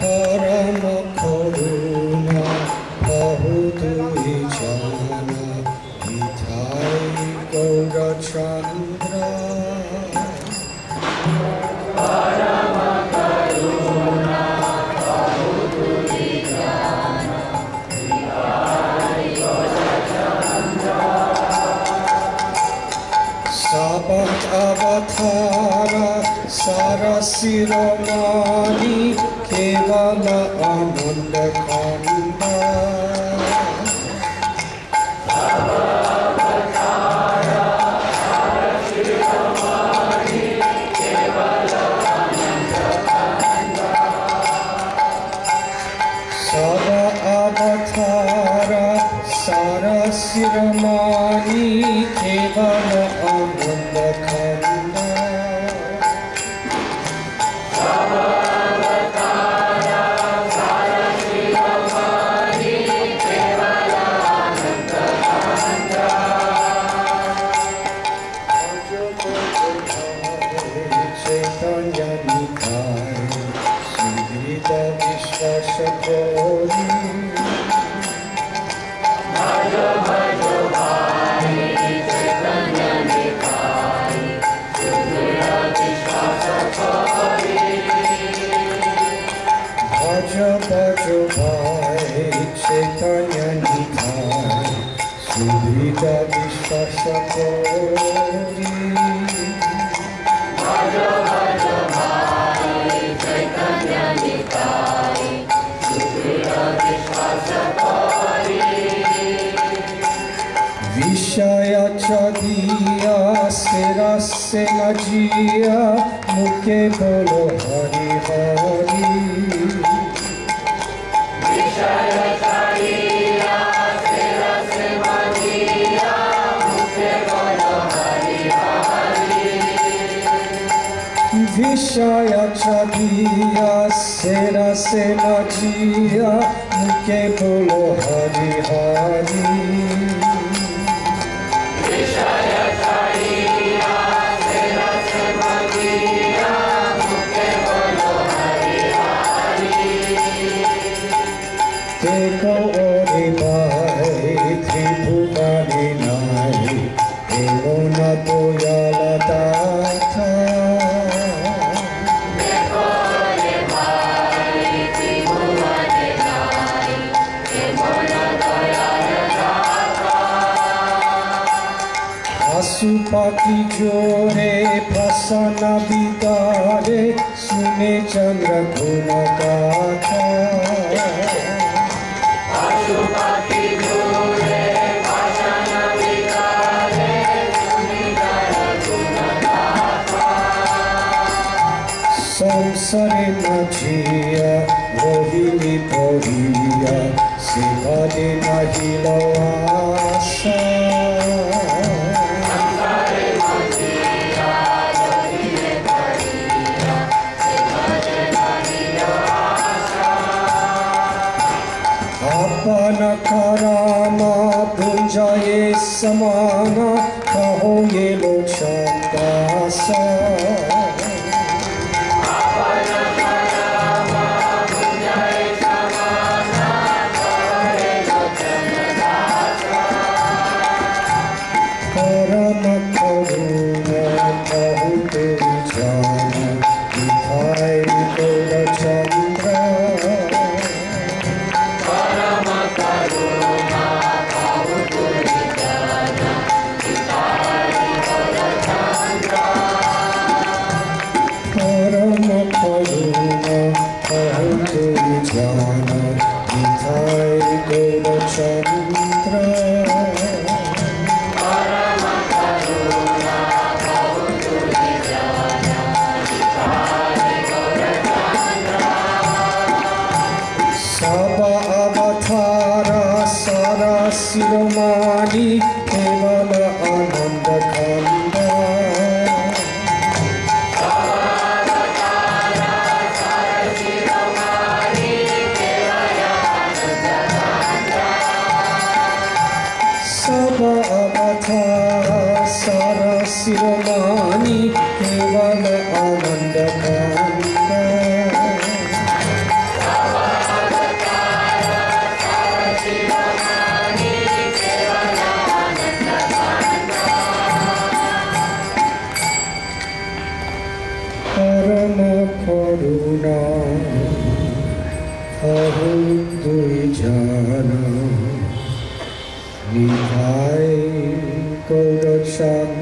Parama Karuna Pahu Dui Jana Vidhai Gaura Chandra Parama Karuna Pahu Dui Jana Vidhai Gaura Chandra Sabat Avatara Sarasiromani Kevala Ananda Kanda Avavatara Sarasiromani Kevala Ananda Kanda Sava Avatara Sarasiromani Kevala Ananda Kanda Bhajo Bhai Chaitanya Nitai Sudrita Vishwasa Gauri Bhajo Bhai Chaitanya Nitai Sudrita Vishwasa Gauri Vishaya Chadiya Sera Senajiya Mukhe Bolo Hari Hari Vishaya Chadiya Sera Senajiya Mukhe Bolo Hari Hari Vishaya Chadiya Sera Senajiya Mukhe Bolo Hari Hari Vishaya Chadiya Sera Senajiya Mukhe Bolo Hari Hari Dekho Ori Bhai Tribhuvani Nai Emona Doyala Datha Dekho Ori Bhai Tribhuvani Nai Emona Doyala Datha Asupati Jore Prasana Vidare Sune Chandra Guna Gatha Asupati Jore Prasana Vidare Sune Chandra Guna Gatha Samsare Majiya Rohini Poriya Sivade Nahila Asa Apana Karama Punjaye Samana Kaho Ye Lokshantasa Apana Karama Punjaye Samana Kaho Ye Lokshantasa Parama Karuna Pahu Dui Jana Vidhai Gaura Chandra Parama Karuna Pahu Dui Jana Vidhai Gaura Chandra Parama Karuna Pahu Dui Jana Vidhai Gaura Chandra Parama Karuna Pahu Dui Jana Vidhai Gaura Chandra Sava Avatara Sarasiromani Kevala Ananda Kanda Avatara Sarasiromani Kevala Ananda Kanda Sava Avatara Sarasiromani Kevala Ananda Kanda Jai Gaurachan